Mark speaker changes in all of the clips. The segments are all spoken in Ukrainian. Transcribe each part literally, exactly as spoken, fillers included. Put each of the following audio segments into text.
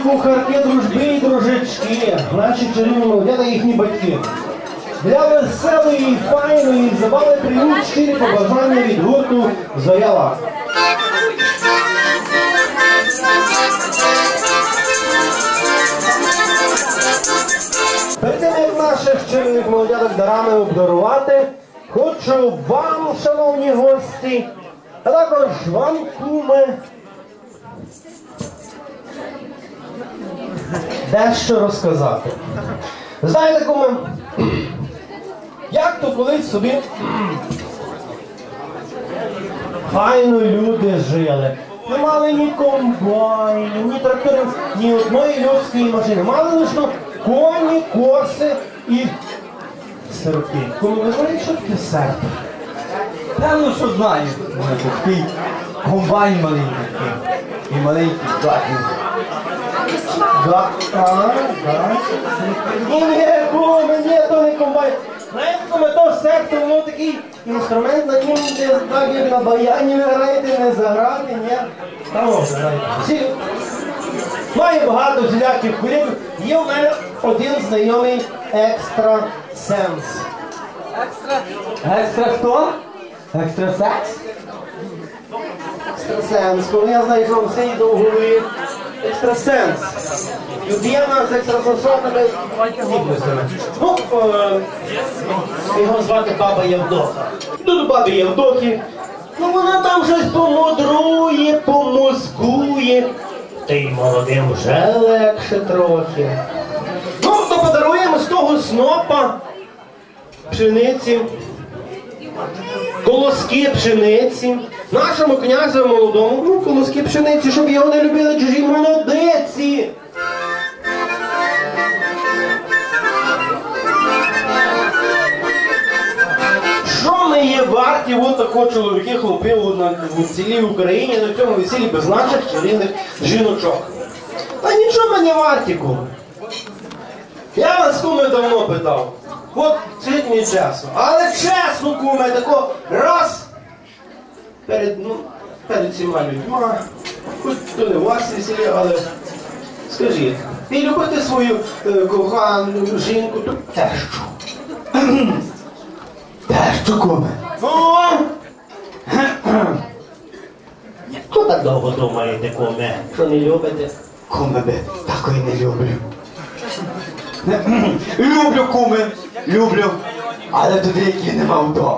Speaker 1: кухарки, дружби і дружечки, наші чарівні молодята і їхні батьки. Для веселої і файної забави приймуть щирі побажання від гурту «Зоря». Перед тим, як наших чарівних молодяток дарами обдарувати, хочу вам, шановні гості, а також вам, куми, дещо розказати. Знаєте, куми, як то колись собі файно люди жили. Не мали ні комбайнів, ні тракторів, ні одної людської машини. Мали лише коні, коси і серпи. Кому ви знаєте, що таке серп?
Speaker 2: Певно, що знаю. Такий комбайн маленький. І маленький гатний.
Speaker 1: Так, так, так. Ні, ні, куми, ні, то не комбайн. Знаєте, куми, то серп, то воно такий інструмент, на ньому не так, як на баяні ви граєте, не заграти, ні. Та може, знаєте. Всі... Має багато всіляких кулів. Є в мене один знайомий екстрасенс.
Speaker 2: Екстра? Екстра хто? Екстрасекс?
Speaker 1: Екстрасенс. Коли я знаю, що все йде в голові. Екстрасенс. І є в нас екстрасенсовними здібностями. Ну, е, його звати Баба Євдоха. Тут баби Євдохи. Ну вона там щось помудрує, помозкує. Та й молодим вже легше трохи. Ну, то подаруємо з того снопа пшениці, колоски пшениці, нашому князю молодому, ну, колоски пшениці, щоб його не любили чужі молодиці. Що ми є варті, от тако чоловіки хлопив на цілій Україні, на цьому весіллі без наших чарівних жіночок. Та нічого ми не варті, куми. Я вас, куми, давно питав. От, скажіть мені чесно. Але чесно, куми, тако раз перед, ну, перед всіма людьми, хоч то не у вас весілля, але скажіть, ви любите свою е, кохану жінку, то тещу?
Speaker 2: Тещу, куме.
Speaker 1: О! Хто так довго думаєте, куме, що не любите?
Speaker 2: Куме би, такої не люблю. Люблю, куме, люблю. Але туди, які нема вдома.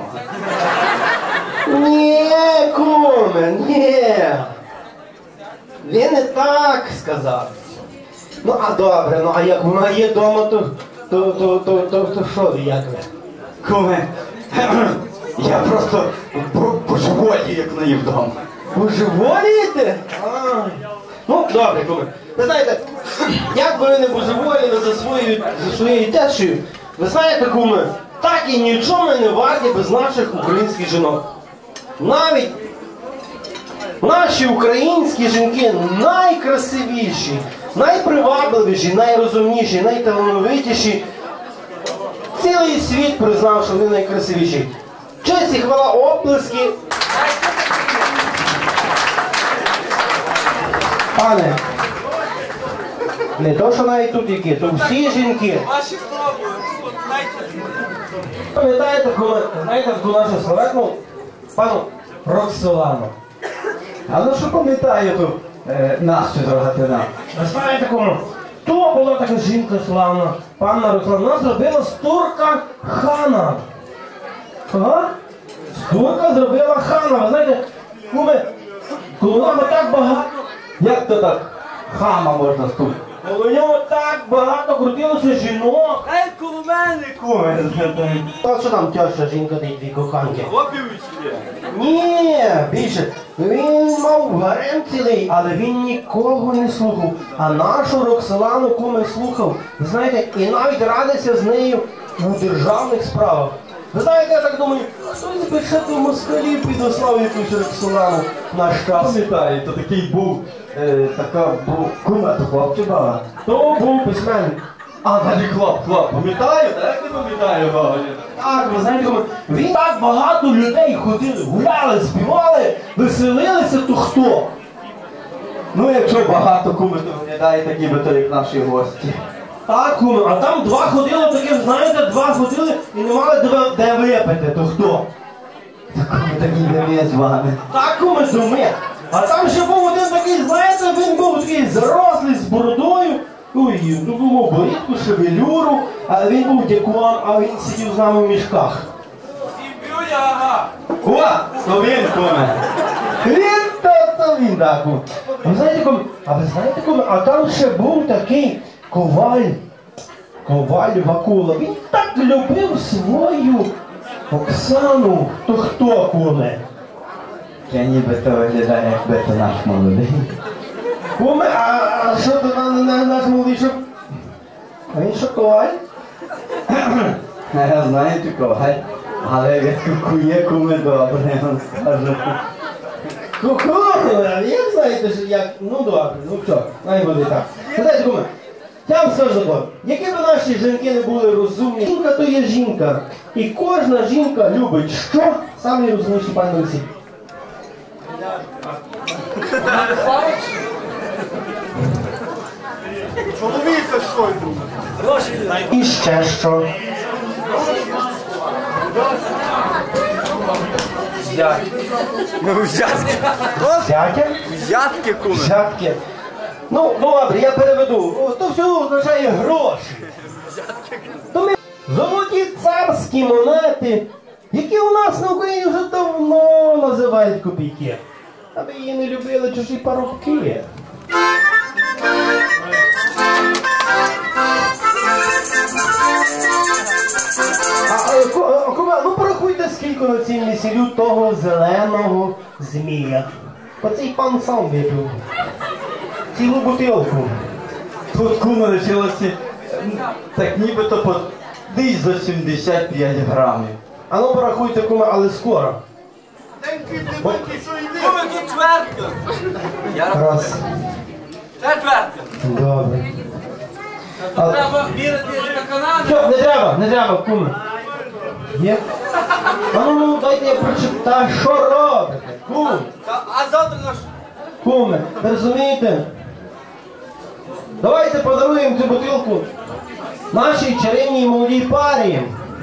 Speaker 1: Ні, куме, ні. Він не так сказав. Ну, а добре, ну, а як вона є вдома, то, то, то, то, то, то що ви, як ви?
Speaker 2: Куме, я просто божеволію, як вона є вдома.
Speaker 1: Божеволієте? А. Ну, добре, куме. Ви знаєте, як би ви не божеволіли за своєю, за своєю тещею, ви знаєте, куме, так і нічого ми не варті без наших українських жінок. Навіть наші українські жінки найкрасивіші, найпривабливіші, найрозумніші, найталановитіші. Цілий світ признав, що вони найкрасивіші. Честь і хвала, оплески. Пане, не то, що навіть тут які, то всі жінки.
Speaker 3: Ваші слова були,
Speaker 1: Пам'ятаєте, коли, знаєте, таку нашу славетну пану Роксолану?
Speaker 2: А ну що пам'ятаю тут е, Настю Дрогатина?
Speaker 1: Ви знаєте, кому? То була така жінка славна, панна Роксолана. Вона зробила з турка хана. Ага? З турка зробила хана. Ви знаєте, куми, коли вона так багато...
Speaker 2: Як то так хама можна стути?
Speaker 1: Коло нього так багато крутилося жінок.
Speaker 3: Ей, коло мене, куме!
Speaker 1: А що там теща, жінка та й дві коханки?
Speaker 3: Хлопівич є.
Speaker 1: Ні, більше. Він мав гарем цілий, але він нікого не слухав. А нашу Роксолану, куме, слухав. Ви знаєте, і навіть радився з нею на державних справах. Ви знаєте, я так думаю, хтось би ще до москалів підослав якусь Роксолану наш час.
Speaker 2: Пам'ятаю, то такий був, е, така був кума, то хлоп чи баба?
Speaker 1: То був письменник.
Speaker 2: А, далі хлоп, хлоп, пам'ятаю, так не пам'ятаю, Гоголя.
Speaker 1: Так, ви знаєте, куме, він так багато людей ходили, гуляли, співали, веселилися, то хто?
Speaker 2: Ну, якщо багато куми, то виглядає так, ніби то як наші гості.
Speaker 1: Так, куме, а там два ходили, таких, знаєте, два ходили і не мали де, де випити, то хто?
Speaker 2: Так куми такі не ми з вами.
Speaker 1: Так, куме, то ми. А там ще був один такий, знаєте, він був такий зарослий, з бородою. Ой, ну був борідку, шевелюру, а він був дякував, а він сидів з нами в мішках.
Speaker 3: Сім'юня, ага.
Speaker 2: О, то він, куме.
Speaker 1: Він, то, то він, так, куме. А ви знаєте, куме, а ви знаєте, куме, а там ще був такий коваль, коваль Вакула. Він так любив свою Оксану. То хто, куме?
Speaker 2: Я ніби то виглядає, якби то наш молодий.
Speaker 1: Куме, а, а що то на, на, наш молодий, що? А він що, коваль?
Speaker 2: Я знаю ти коваль, але як кукує куме добре, я вам скажу.
Speaker 1: Ку-ку, як знаєте, що як, ну добре, ну що, най буде так. Знаєте, куме, я вам скажу так, які б наші жінки не були розумні, жінка то є жінка. І кожна жінка любить що? Самий розумніший пан Олексій.
Speaker 3: Чоловіка що йду?
Speaker 1: І ще що?
Speaker 3: Ну, взятки.
Speaker 1: Взяття?
Speaker 3: Взятки, куме.
Speaker 1: Взятки. Ну, ну добре, я переведу. О, то все означає гроші. То ми золоті царські монети, які у нас на Україні вже давно називають копійки. Аби її не любили чужі парубки. А, а, ко- а, куме, ну порахуйте, скільки на цій весіллю того зеленого змія. Оцей пан сам випив. Цілу бутилку.
Speaker 2: Тут куме лишилося так нібито по десь за сімдесят п'ять грамів.
Speaker 1: А ну порахуйте, куме, але скоро.
Speaker 3: Деньки, деньки, що йде? Куме, тут чвертка.
Speaker 1: Раз.
Speaker 3: Це чвертка.
Speaker 1: Добре. А,
Speaker 3: Треба вірити на каналі.
Speaker 1: що, не треба, не треба, куме. Є? А ну, ну, дайте я прочитаю, що робите, куме.
Speaker 3: А завтра наш...
Speaker 1: Куме, ви розумієте? Давайте подаруємо цю бутилку нашій чарівній молодій парі.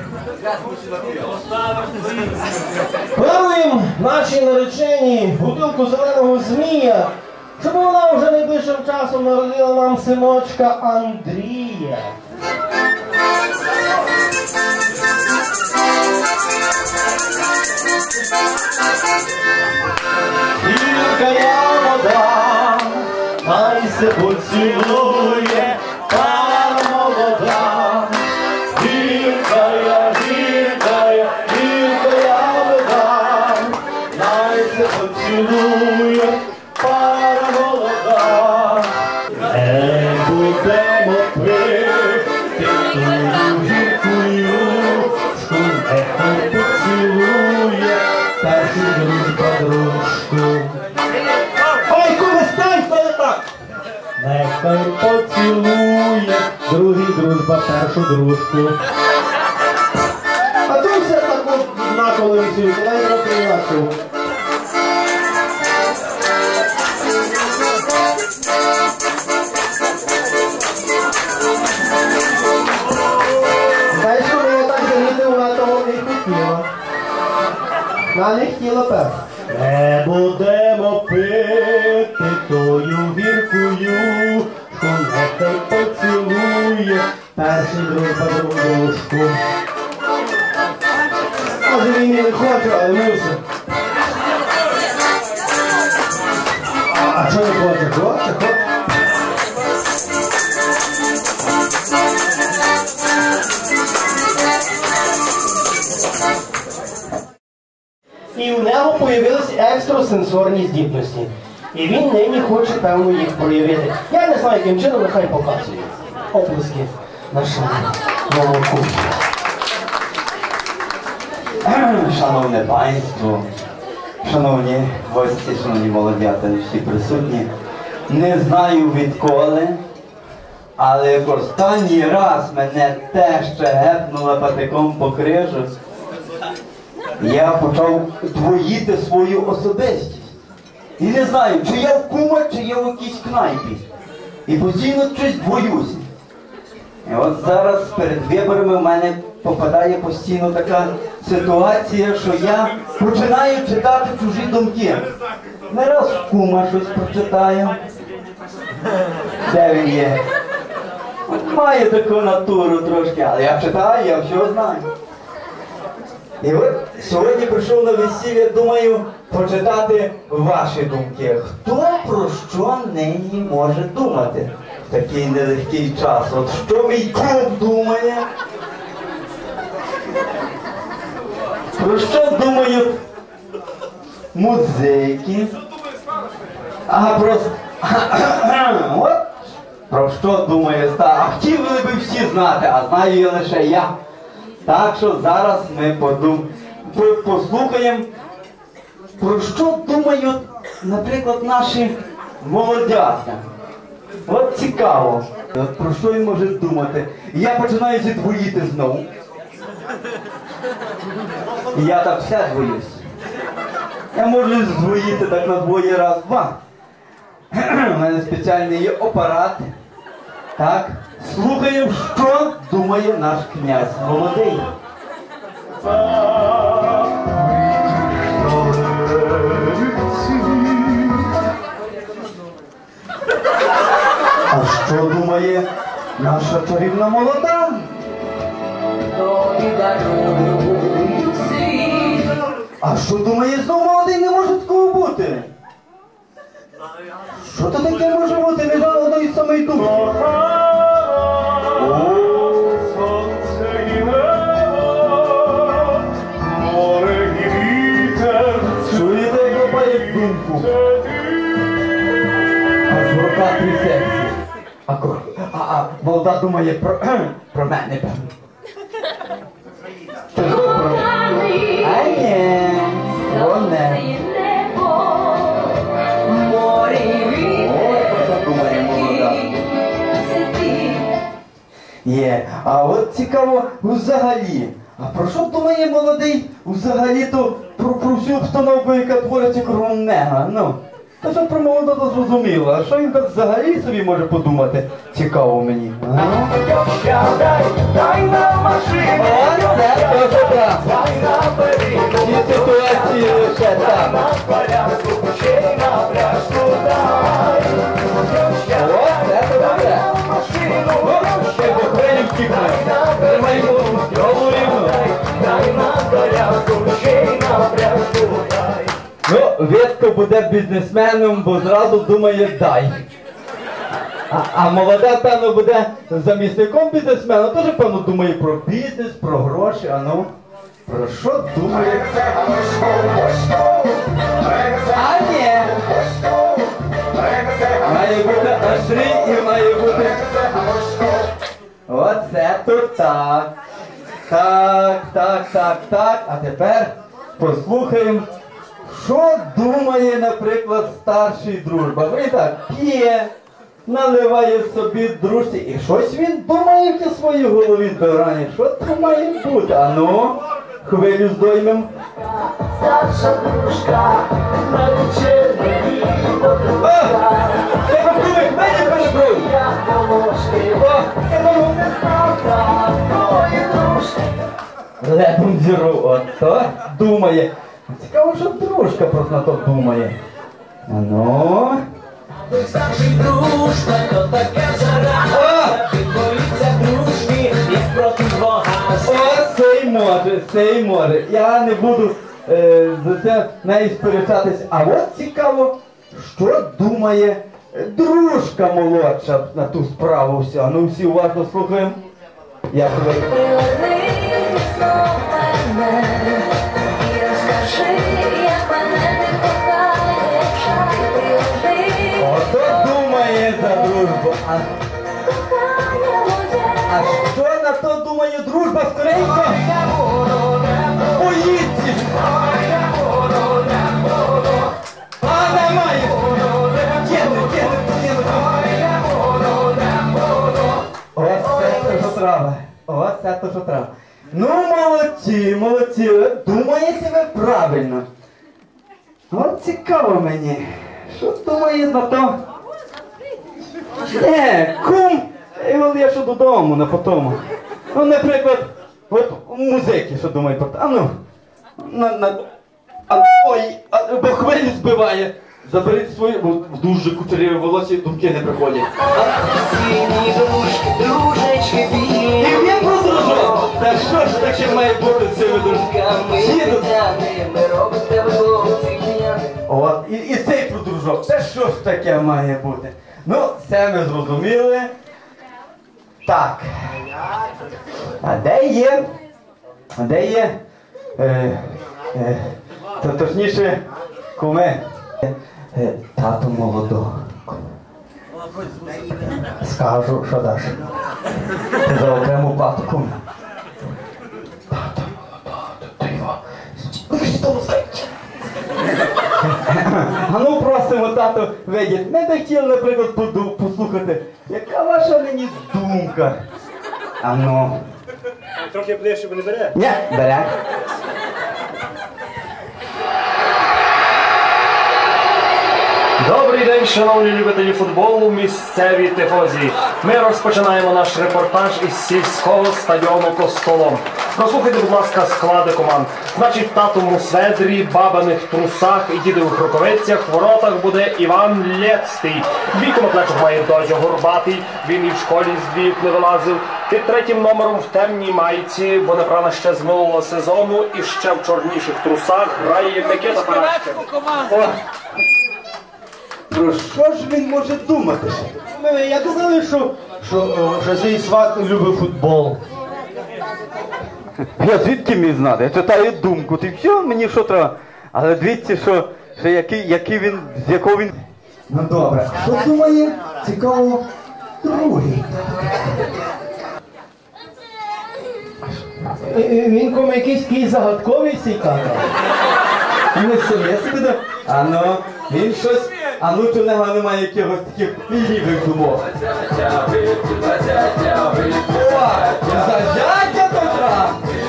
Speaker 1: Подаруємо нашій нареченій бутилку зеленого змія, щоб вона вже найближчим часом народила нам синочка Андрія. Гіркая вода, хай се поцілує, пара молода. Гіркая, гіркая, гіркая вода, хай се поцілує, пара молода. Не будемо пити тою гіркою, що нехай поцілує перший друг подружку. Ой, куме, стань, хто не так? Нехай поцілує другий дружба першу дружку. А то все так от однаково висує, коли я роблю інакше. Знаєш, коли я так замітив, вона того не хотіла. Вона не хотіла перше. Не будемо пити тою гіркою, що нехай поцілує перший друг подружку. Може він і не хоче, але мусить. А, а що не хоче? Хоче, хоче. І у нього появилися екстрасенсорні здібності. І він нині хоче, певно, їх проявити. Я не знаю, яким чином, нехай показує. Оплески нашому новаку.
Speaker 2: Шановне панство, шановні гості, шановні молодята, всі присутні. Не знаю відколи, але як останній раз мене теща гепнула патиком по крижу, я почав двоїти свою особистість. І не знаю, чи я в кума, чи я в якійсь кнайпі. І постійно щось боюся. І от зараз перед виборами в мене попадає постійно така ситуація, що я починаю читати чужі думки. Не раз в кума щось прочитаю. Де він є? От має таку натуру трошки, але я читаю, я все знаю. І от сьогодні прийшов на весілля, думаю, почитати ваші думки. Хто про що нині може думати в такий нелегкий час? От що мій клуб думає? Про що думають музики? А про... От про що думає стар? А хотіли би всі знати, а знаю я лише я. Так що зараз ми подум... послухаємо, про що думають, наприклад, наші молодята. От цікаво. От про що він може думати? І я починаю зідвоїти знову. І я так все двоюсь. Я можу здвоїти так на двоє раз, два. У мене спеціальний є апарат. Так, слухаємо, що думає наш князь молодий. А що думає наша чарівна молода? А що думає знову молодий, не може такого бути? Що то таке може бути? Не жало одної самої думки. Чуєте, як лопає думку? Аж рука трясеться. А, а, а молода думає про, про мене, певно. Що ж про мене? А ні, о не. Є, а от цікаво взагалі. А про що думає молодий взагалі-то про, про всю обстановку, яка твориться кругом нього? Ну, та що про молодого зрозуміло, а що він так взагалі собі може подумати? Цікаво мені. А? О, це теж так. Ці ситуації лише так. О, це добре. Ну, Вітко буде бізнесменом, бо зразу думає дай. А, а молода, певно, буде замісником бізнесмена, теж, певно, думає про бізнес, про гроші, а ну, про що думає? А ні! Має бути ашрі і має бути... Оце то так. Так, так, так, так. А тепер послухаємо, що думає, наприклад, старший дружба. Він так п'є, наливає собі дружці. І щось він думає в своїй голові до рані. Що це має бути? А ну, хвилю здоймем. Старша дружка, на вечірній подруга. Ти подумай, мені переброй. Лебун зіру, ото думає. Цікаво, що дружка просто на то думає. А ну. Старший дружба, то таке зарада. Ти боїться дружки, як проти Бога. О, цей може, цей може. Я не буду е, за це нею сперечатись. А от цікаво, що думає дружка молодша на ту справу вся. Ну всі уважно слухаємо. Як ви? Ото думає за дружбу. А, а що на то думає дружба, скоренько? Боїться! А немає! Кену, кену, кену! Ось це, що треба. Ось це, що треба. Ну, молодці, молодці. Думаєте ви правильно. От цікаво мені. Що думає на то? Не, кум, його лишу додому, на потому. Ну, наприклад, от музики, що думають про те. А ну, на, на, а, ой, а, бо хвилю збиває. Заберіть свої, бо дуже кучеряві волосся, думки не приходять.
Speaker 4: Сині дружки, дружечки білі.
Speaker 2: І він продружок! Та що ж таке має бути з цими дружками? Їдуть.
Speaker 4: Ми робимо тебе хлопці.
Speaker 2: От, і, і цей продружок, та що ж таке має бути? Ну, це ми зрозуміли. Так. А де є? А де є? Е, е, то точніше, куме. Е, тато молодого. Скажу, що даш. Ти за окрему плату, куме. Тато молодого, то його. А ну просимо, тато, видіть, не хотів, наприклад, поду- послухати, яка ваша нині думка? А ну.
Speaker 3: Трохи ближче, бо не бере.
Speaker 2: Ні, бере.
Speaker 5: Добрий день, шановні любителі футболу, місцеві тифозі. Ми розпочинаємо наш репортаж із сільського стадіону Костолом. Прослухайте, будь ласка, склади команд. Значить, в татому сведрі, бабиних трусах і дідових рукавицях в воротах буде Іван Лєцький. Двійку на плечах має Дозя Горбатий, він і в школі з двійок не вилазив. Під третім номером в темній майці, бо не прана ще з минулого сезону, і ще в чорніших трусах грає Микита Парашкин.
Speaker 2: Про що ж він може думати?
Speaker 1: Ми я казали, що, що, о, що цей сват любить футбол.
Speaker 2: Я звідки міг знати? Я читаю думку, ти все, мені що треба? Але дивіться, що, що який, який він, з якого він... Ну добре, що думає цікаво другий?
Speaker 1: І- і Він кому якийсь такий загадковий цей тато.
Speaker 2: Не собі, я собі до... А ну, він щось... А ну, чи в нього немає якихось таких лівих думок? О, зажаття Петра!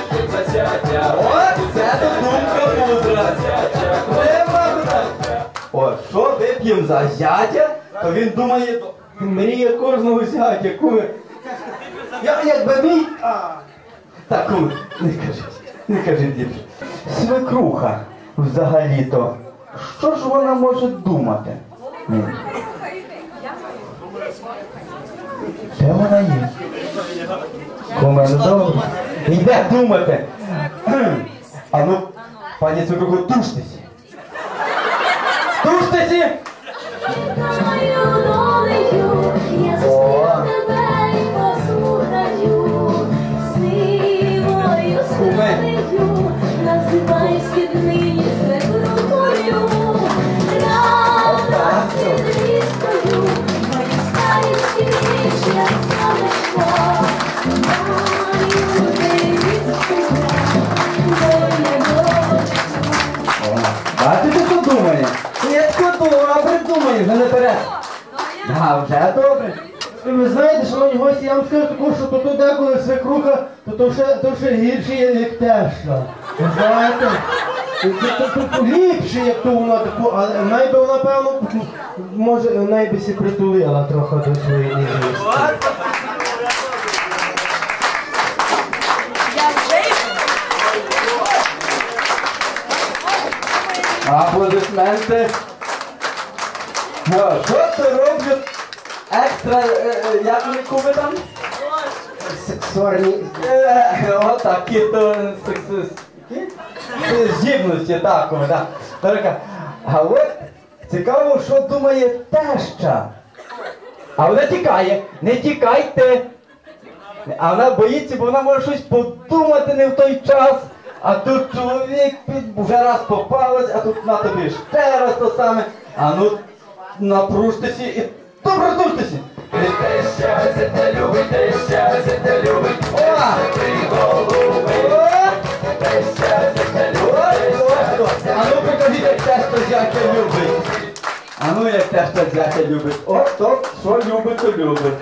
Speaker 2: О, це то думка мудра! Треба брати! О, що вип'єм за зятя, то він думає...
Speaker 1: Мрія кожного зятя, куме. Я якби мій... А.
Speaker 2: Так, куме, не кажіть, не кажіть більше. Свекруха, взагалі-то, що ж вона може думати? Ні. Де вона є? Куме, ну добре. Йде думати. А ну, пані свекруху, туштеся. Туштеся!
Speaker 6: Я зустріну тебе і послухаю, сивою сивою, називай східнині свекрухою, рада сідрістою, мої старі щиріші, як сонечко, маю невістку, моя дочку.
Speaker 2: Бачите, що думає? Я що добре думаю, вже не бере. А, вже добре.
Speaker 1: Ви знаєте, шановні гості, я вам скажу таку, що то тут деколи свекруха, то то ще, то ще гірше, як теща. Ви знаєте? То, то, то, то ліпше, як то вона таку, але найби вона, певно, може, найби сі притулила трохи до своєї невістки.
Speaker 2: Аплодисменти. Ну, що це роблять екстра, е, е, як ми куми там?
Speaker 1: Сексуальні...
Speaker 2: Е, Отакі то сексуальні здібності, так, куми, так. Только, а от цікаво, що думає теща. А вона тікає, не тікайте. А вона боїться, бо вона може щось подумати не в той час. А тут чоловік під- вже раз попалась, а тут на тобі ще раз то саме. А ну напружтеся і добре напружтеся. О! О! А ну покажіть, як теща зятя любить. А ну як теща зятя любить. О, то, що любить, то любить.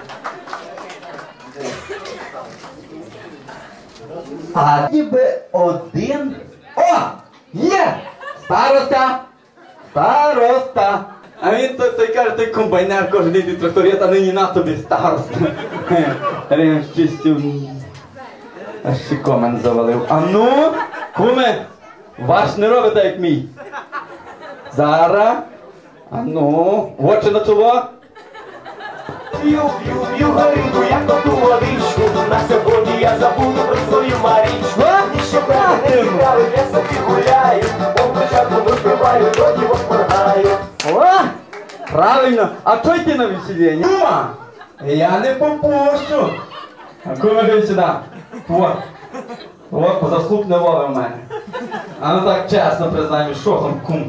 Speaker 2: А ніби один... О! Є! Староста! Староста! А він той, той каже, той комбайнер кожен день від тракториста, нині на тобі староста. Рим чистів. Аж ще комент завалив. А ну, куме, ваш не робить так, як мій. Зараз. А ну, в очі на чоло.
Speaker 3: П'ю, п'ю, п'ю горілку, як оту водичку. На сьогодні я забуду про свою Марічку. Ніщо правда не цікавить, я собі гуляю. По початку випиваю, тоді вошморгаю.
Speaker 2: О, правильно. А чого йти на весілення? Кума, я не попущу. А кума, йди сюди. От. От, позаслуг не ловив в мене. А ну так чесно признай мені, що там, кум?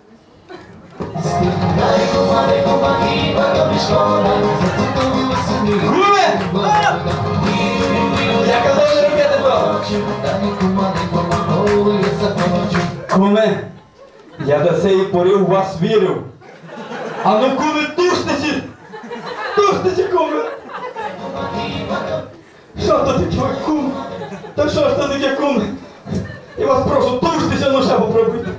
Speaker 2: Куме! Я казав не робити того. Куме, я до цієї пори у вас вірив. А ну, куме, тушнися! Тушнися, куме! Що то таке, кум? Та що ж то таке, куме? Я вас прошу, тушнися, ну ще попробуйте.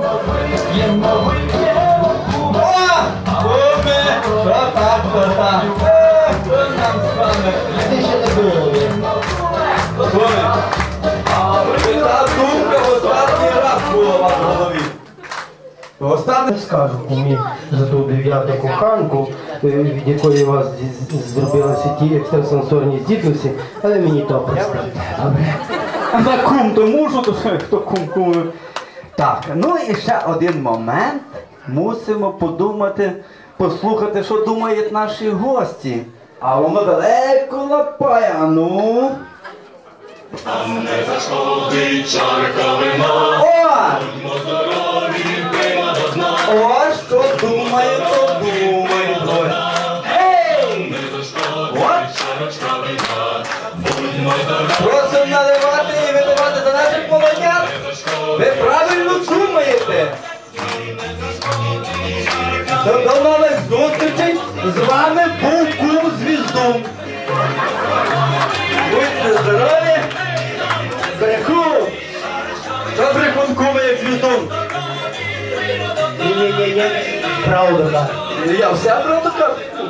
Speaker 2: О! Куме! Що так, що так? Е, що нам з вами?
Speaker 1: Ти ще не було.
Speaker 2: Куме! Та думка в останній раз була у вас в голові. Останній...
Speaker 1: Не скажу кумі за ту дев'яту коханку, е, від якої у вас з- з- зробилися ті екстрасенсорні здібності, але мені то представте. Добре?
Speaker 2: А за кум то мушу, то що, хто кум кум. Так, ну і ще один момент. Мусимо подумати, послухати, що думають наші гості. А воно далеко лапає, а ну.
Speaker 7: Не зашкодить чарка вина,
Speaker 2: О!
Speaker 7: будьмо здорові, прийма до дна.
Speaker 2: О, що думає, то думає. Ей!
Speaker 7: Не зашкодить
Speaker 2: От.
Speaker 7: чарочка вина, будьмо здорові,
Speaker 2: Просимо наливати і випивати за наших молодят. Ви правильно думаєте. До, до нових зустрічей. З вами був кум Звіздун. Будьте здорові. Бреху. Що брехун куме, як Звіздун?
Speaker 1: Ні-ні-ні, правда, так.
Speaker 2: Я вся правда кажу.